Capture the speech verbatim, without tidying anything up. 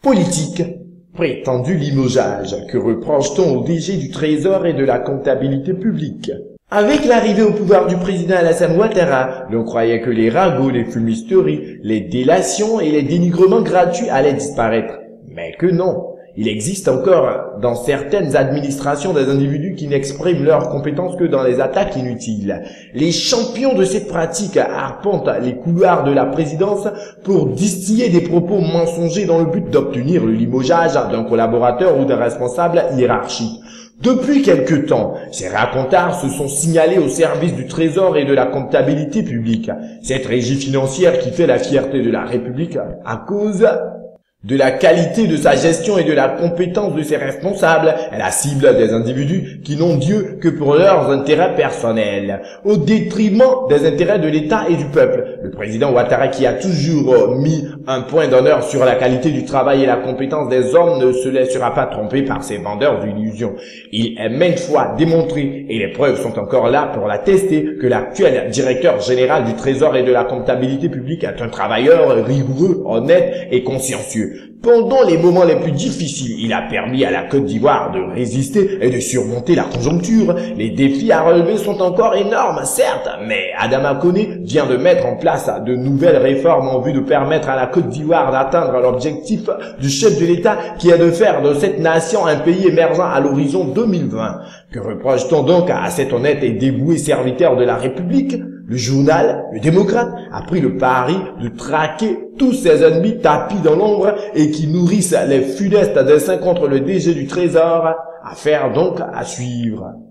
Politique. Prétendu limogeage. Que reproche-t-on au D G du Trésor et de la comptabilité publique? Avec l'arrivée au pouvoir du président Alassane Ouattara, l'on croyait que les ragots, les fumisteries, les délations et les dénigrements gratuits allaient disparaître. Mais que non. Il existe encore dans certaines administrations des individus qui n'expriment leurs compétences que dans les attaques inutiles. Les champions de cette pratique arpentent les couloirs de la présidence pour distiller des propos mensongers dans le but d'obtenir le limogeage d'un collaborateur ou d'un responsable hiérarchique. Depuis quelque temps, ces racontards se sont signalés au service du Trésor et de la comptabilité publique. Cette régie financière qui fait la fierté de la République à cause de la qualité de sa gestion et de la compétence de ses responsables, est la cible des individus qui n'ont Dieu que pour leurs intérêts personnels, au détriment des intérêts de l'État et du peuple. Le président Ouattara, qui a toujours mis un point d'honneur sur la qualité du travail et la compétence des hommes, ne se laissera pas tromper par ces vendeurs d'illusions. Il est maintes fois démontré, et les preuves sont encore là pour l'attester, que l'actuel directeur général du Trésor et de la comptabilité publique est un travailleur rigoureux, honnête et consciencieux. Pendant les moments les plus difficiles, il a permis à la Côte d'Ivoire de résister et de surmonter la conjoncture. Les défis à relever sont encore énormes, certes, mais Adama Koné vient de mettre en place de nouvelles réformes en vue de permettre à la Côte d'Ivoire d'atteindre l'objectif du chef de l'État qui est de faire de cette nation un pays émergent à l'horizon deux mille vingt. Que reproche-t-on donc à cet honnête et dévoué serviteur de la République? Le journal, le démocrate, a pris le pari de traquer tous ses ennemis tapis dans l'ombre et qui nourrissent les funestes dessins contre le D G du Trésor. Affaire donc à suivre.